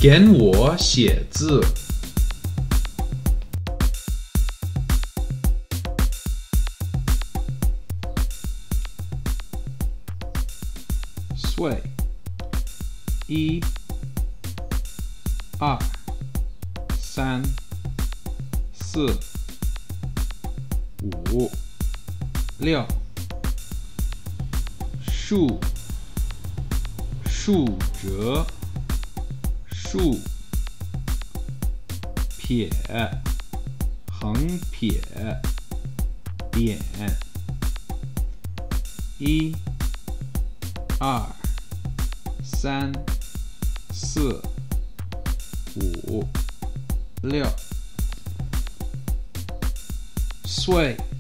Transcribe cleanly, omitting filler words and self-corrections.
跟我写字。岁，一、二、三、四、五、六。竖，竖折，竖。撇，横撇，点。一、二、三、四、五、六。岁。